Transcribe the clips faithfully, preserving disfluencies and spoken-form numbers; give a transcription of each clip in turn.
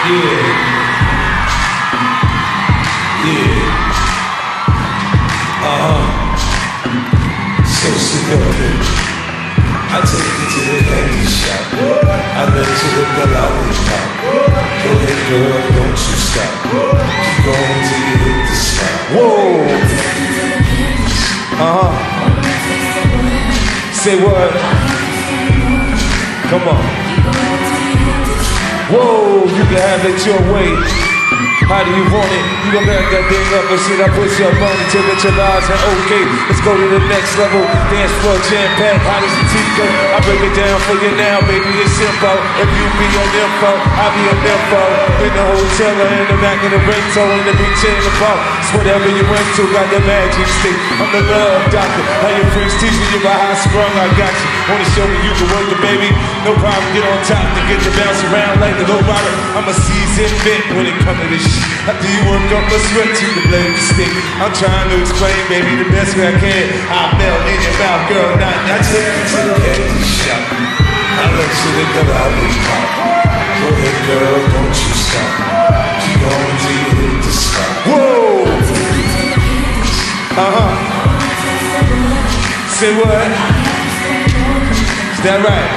Yeah. Yeah. Uh-huh. So seductive. I take you to the candy shop. I let you lick the lollipop. Go ahead, girl, don't you stop. Keep going till you hit the spot. Whoa. Uh-huh. Say what? Come on. Whoa, you can have it your way. How do you want it? You gon' back that thing up and shit. I put your money till it's your lives and okay. Let's go to the next level. Dance floor jam packed, hot as a teacup. I break it down for you now, baby. It's simple. If you be an info, I'll be an info. In the hotel or in the back of the rental, in the beach in the park. It's whatever you went to, got the magic stick. I'm the love doctor. How your friends teaching you about how sprung I got you. Wanna show me you can work the baby? No problem, get on top to get you bounce around like the low rider. I'm a seasoned vet when it comes to this shit. After you work up my sweat to the blade the stick. I'm trying to explain, baby, the best way I can. I'll melt in your mouth, girl, not not take you to the candy shop. I let you lick the lollipop. Go ahead, girl, don't you stop. Keep going till you hit the spot. Whoa! Uh-huh. Say what? Is that right?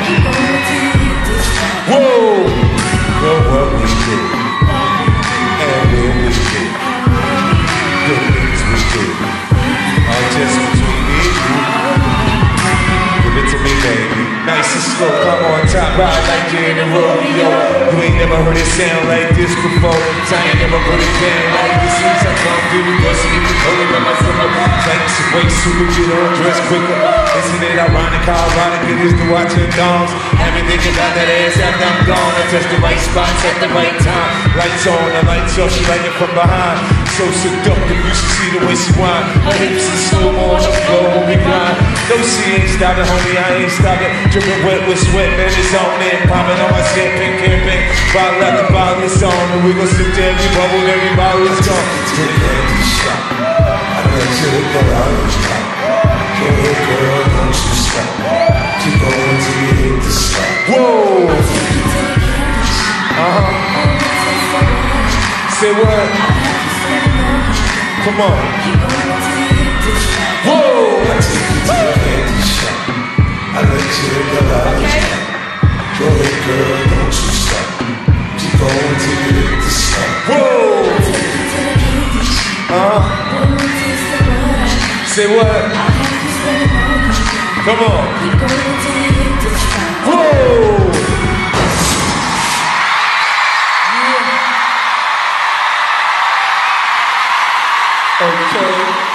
Whoa! Well, what we do. And when we do the things we do are just between me and you. Give it to me, baby. Nice and slow, come on top, ride like you're in a rodeo. You ain't never heard it sound like this before. I ain't never put it down like this. Since I come through the door, so you can color in my summer. Thanks to way super, get on dress quicker. Isn't it ironic how ironic it is to watch your dogs? Have me thinking about that ass after I'm gone. I touch the right spots at the right time. Lights on, the lights off, she like it from behind. So seductive, you should see the way she whine. Her hips are slow on the floor when we grind. No, she ain't stopping, homie, I ain't stopping. Dripping wet with sweat, man, it's on there. Popping on my champagne campaign. Bottle after bottle, it's on. And we gon' sip to every bubble, every bottle is gone. To the candy shop, I let you lick the lollipop. Go ahead, girl, don't you stop. Keep going till you hit the spot. Whoa! Uh-huh. Say what? Come on. Whoa! I take you to the candy shop. I let you lick the lollipop. Go ahead, girl, don't you stop. Keep going till you hit the spot. Whoa! Uh-huh. Say what? Come on. Whoa! Yeah. Okay.